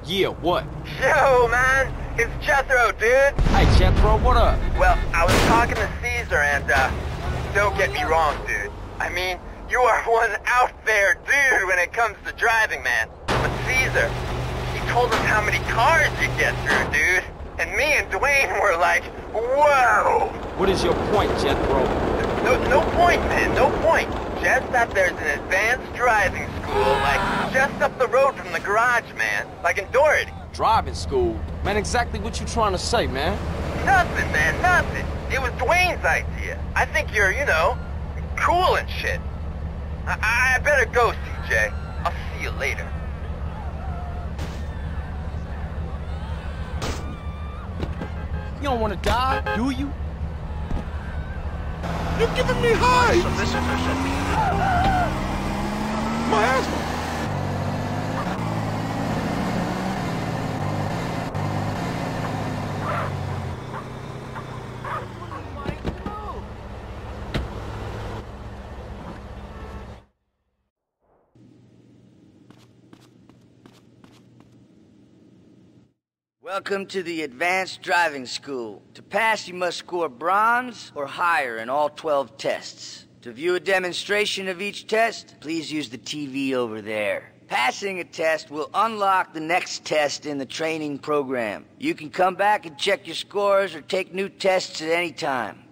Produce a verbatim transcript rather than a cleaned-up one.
Yeah, what? Yo, man, it's Jethro, dude. Hey, Jethro, what up? Well, I was talking to Cesar and, uh, don't get me wrong, dude. I mean, you are one out there dude when it comes to driving, man. But Cesar, he told us how many cars you get through, dude. And me and Dwayne were like, whoa! What is your point, Jethro? No, no point, man, no point. Just that there's an advanced driving school, like, just up the road from the garage, man. Like in Doherty. Driving school? Man, exactly what you trying to say, man? Nothing, man, nothing. It was Dwayne's idea. I think you're, you know, cool and shit. I, I better go, C J. I'll see you later. You don't want to die, do you? You're giving me hives! My asthma! Welcome to the Advanced Driving School. To pass, you must score bronze or higher in all twelve tests. To view a demonstration of each test, please use the T V over there. Passing a test will unlock the next test in the training program. You can come back and check your scores or take new tests at any time.